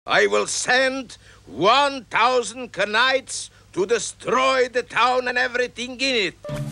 I will send 1,000 knights to destroy the town and everything in it.